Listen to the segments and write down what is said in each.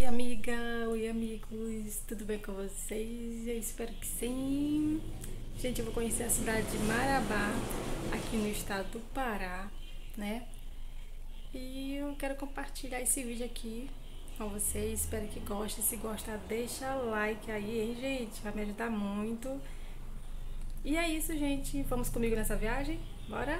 amiga, oi amigos, tudo bem com vocês? Eu espero que sim. Gente, eu vou conhecer a cidade de Marabá, aqui no estado do Pará, né? E eu quero compartilhar esse vídeo aqui com vocês, espero que gostem. Se gostar, deixa like aí, hein, gente? Vai me ajudar muito. E é isso, gente, vamos comigo nessa viagem? Bora?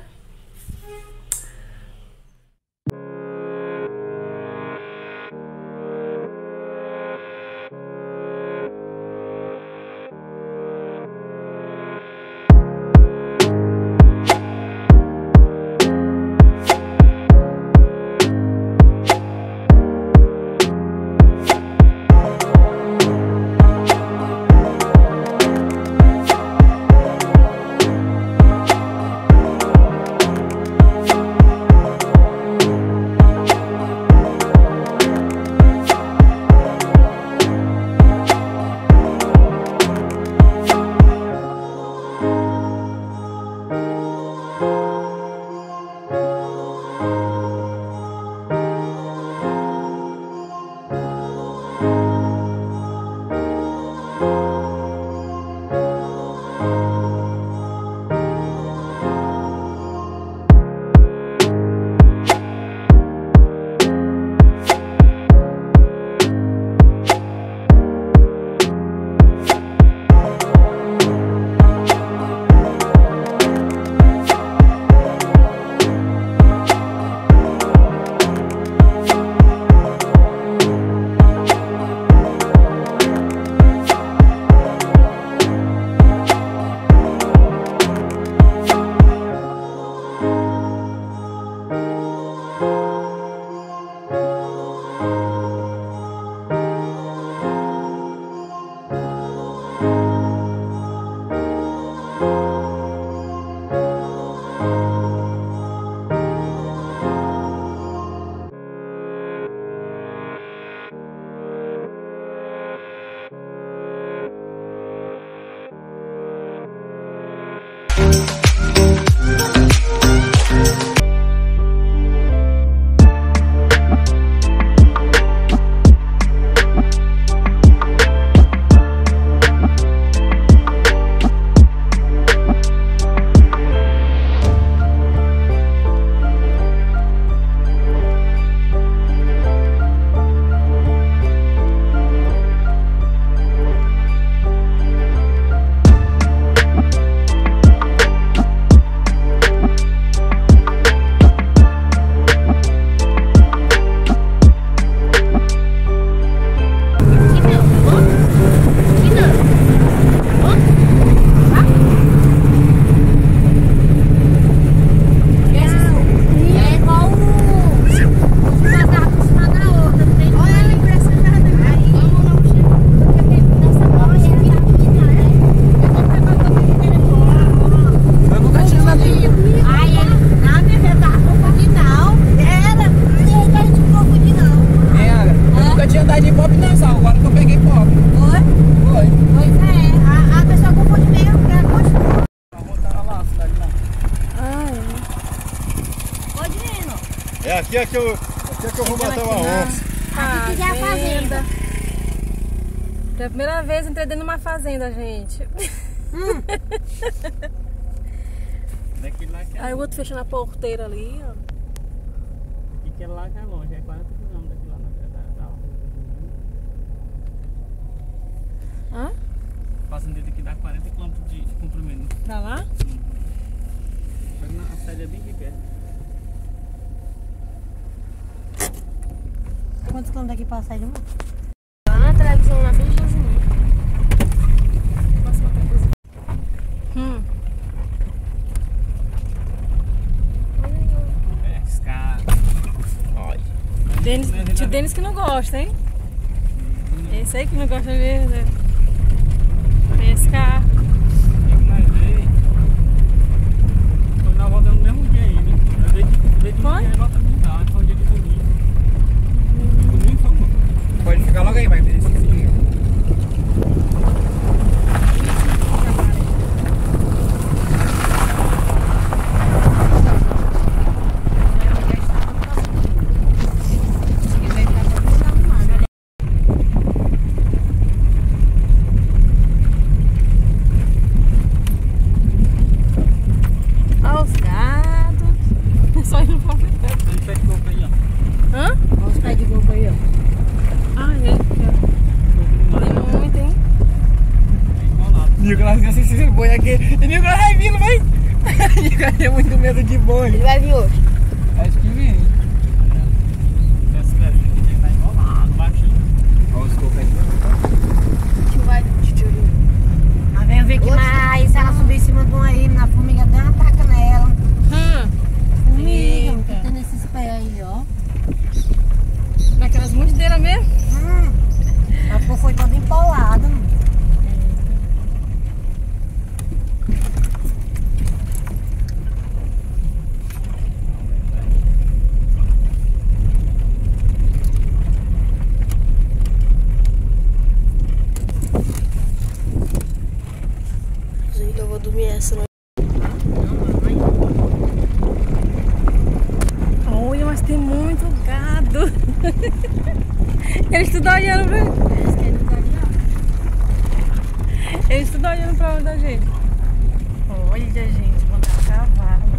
Aqui é que eu vou matar uma onça. Aqui que é a fazenda. Pela primeira vez entrei dentro de uma fazenda, gente. Aí o outro fechando a porteira ali, ó. Aqui que é lá que é longe, é 40 km daqui lá na Hã? A fazenda daqui dá 40 km de comprimento. Pra lá? A sede é bem aqui perto. Quantos quilômetros daqui pra sair de uma? Lá na televisão, lá bem sozinha. Pescar. Tio Denis que não gosta, hein? Esse aí que não gosta mesmo, né? Pescar. Foi na volta no mesmo dia aí, né? Foi? Volta de tarde, foi um dia de domingo. Pode ficar logo aí, vai ver esse vídeo. esse boi aqui. E Nicolas vai vindo, vai. Nicolas tem muito medo de boi. Ele vai vir hoje. Acho que vem. Esse desenho aqui tá enrolado, baixinho. Olha os cocos aqui. Tio vai, tio. Mas vem ver que mais. Se ela subir em cima de uma aí, na formiga dá uma taca nela. Formiga, que tem nesses pés aí, ó. Naquelas mordideiras mesmo? Ela ficou foi toda empolada. Eu vou dormir essa noite. Olha, mas tem muito gado. Eles estão olhando pra Eles estão olhando pra onde a gente. Olha, gente, vão dar cavalo.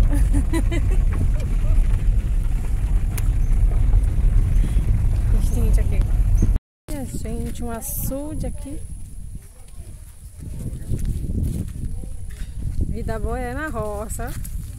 Gente, aqui. Olha, gente, um açude aqui. Vida boa é na roça.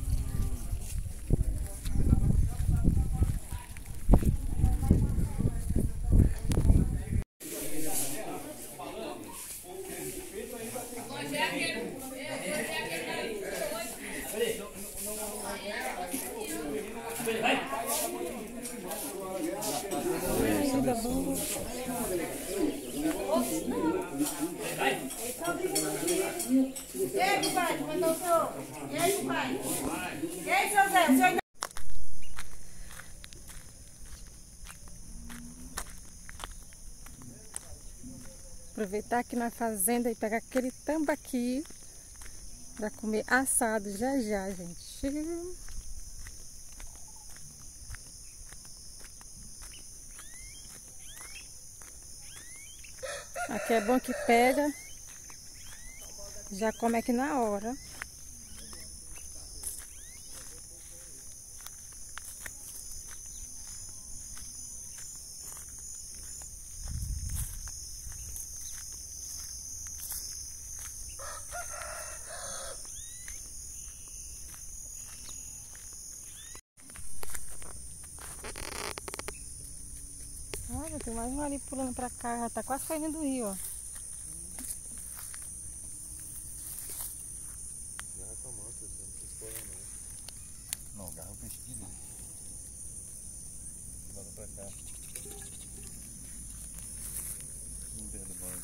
Vida boa. E aí, pai, mandou o senhor? E aí, pai? E aí, seu Zé? O senhor ainda... Aproveitar aqui na fazenda e pegar aquele tambaqui para comer assado já já, gente. Aqui é bom que pega, já come aqui na hora. Olha, tem mais um ali pulando pra cá, já tá quase saindo do rio, ó. Não, agarra o pesquinho dele. Bota pra cá. Não tem do banho.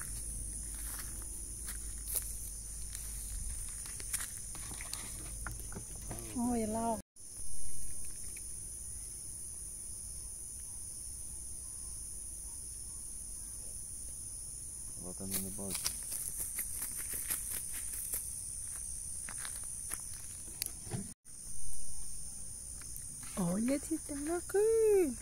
Olha lá, ó. Botando no balde. Olha esse aqui.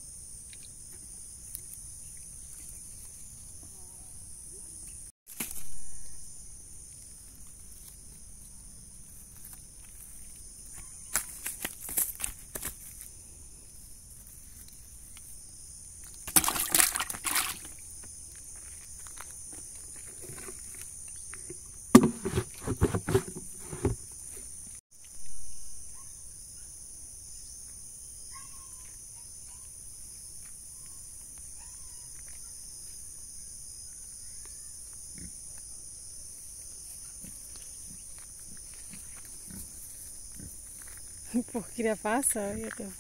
O porco queria passar, olha aqui.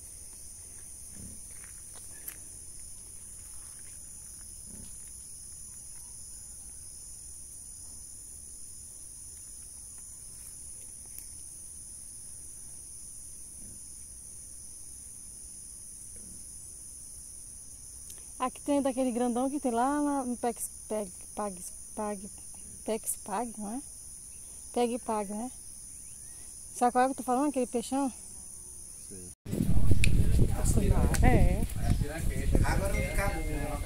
Aqui tem daquele grandão que tem lá no Peg, não é? Peg e Pag, né? Sabe qual é que eu tô falando? Aquele peixão? Sei. É. Agora não cabe.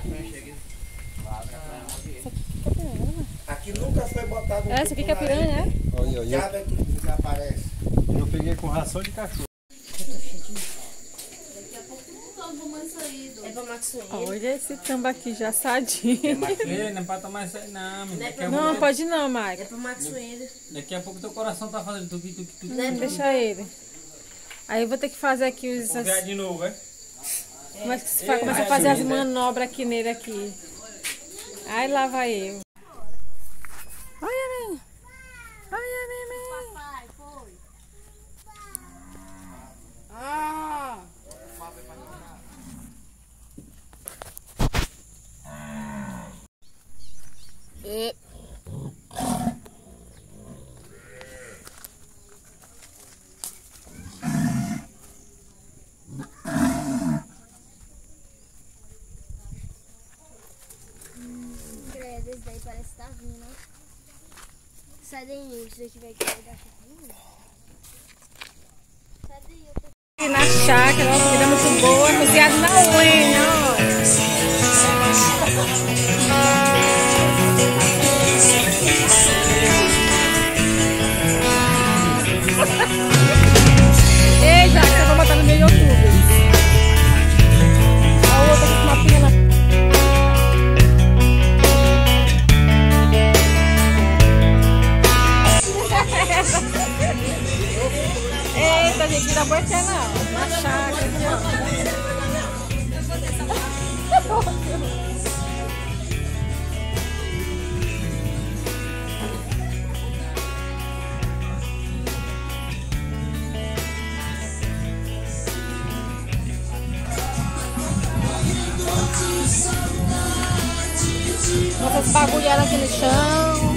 Aqui nunca foi botado um Essa aqui que é piranha, né? Olha, olha. diabo é que desaparece. Eu peguei com ração de cachorro. Daqui a pouco não vamos isso aí, pra Maxwell. Olha esse tambaqui já sadio. Não é pra tomar isso aí não, menino. Não, pode não, Mike. É pra Maxwell. Daqui a pouco teu coração tá fazendo tuqui. Deixa ele. Aí eu vou ter que fazer aqui os... Vou virar de novo, é? Começa a fazer as manobras aqui nele aqui. Aí lá vai eu. Olha, vem. Olha, vem. Papai, foi. Credo, esse daí parece que tá vindo, ó. Sai daí, se você tiver que dar chatinho. Sai daí, eu tô... Aqui na chácara, ó, comida muito boa, cozinhado na lenha, ó. Ei, já que eu vou botar no meu YouTube. A outra com uma pinha na... Eita, gente, não dá pra entrar não. Na chácara aqui, ó. Essas bagulhadas aqui no chão.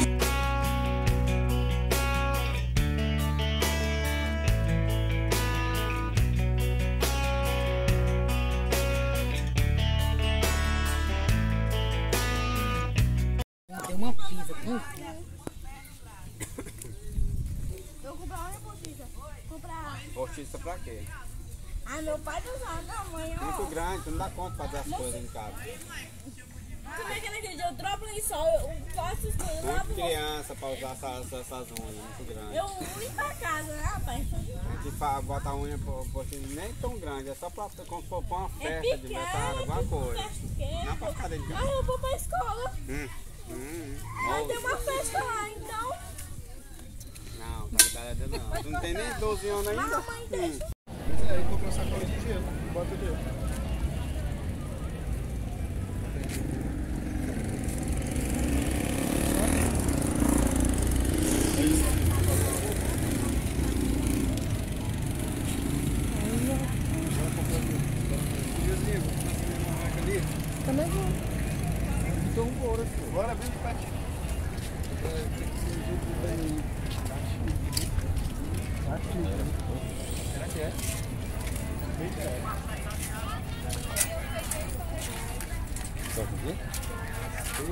Tem uma pizza, Eu vou comprar uma postiça. Comprar... Postiça pra quê? Ah, meu pai tá usando a mãe, ó. Muito grande, tu não dá conta de fazer as coisas em casa. Como é que naquele dia eu troco em sol, eu faço as coisas lá Muito criança pra usar essas unhas, muito grande. eu limpo a casa, né, rapaz? A gente bota a unha postiça nem tão grande, é só pra como se for pra uma É festa de aniversário, alguma coisa. pequeno. Não pra ficar dentro de Ah, casa. eu vou pra escola. Vai ter Não, uma festa lá, então. não, tá liberado não. Tu não tem nem 12 anos ainda? Mamãe, deixa. Aí comprou sacola de gelo, bota dentro. Também vou. Então bora, filho. Bora, vem de patinho. Será que é? Bem perto. Só aqui?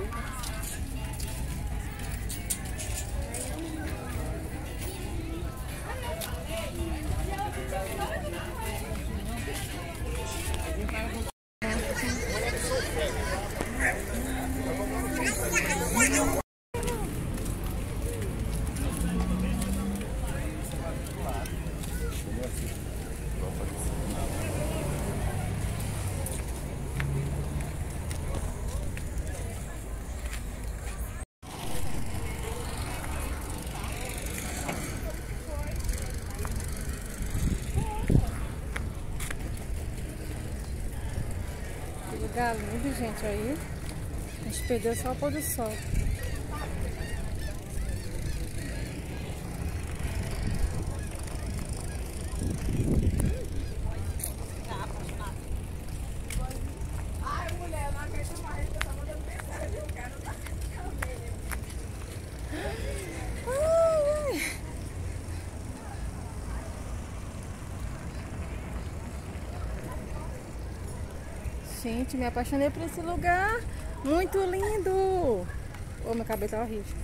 Que lugar lindo, gente, aí. A gente perdeu só o pôr do sol. Gente, me apaixonei por esse lugar. Muito lindo. Oh, meu cabelo tá horrível.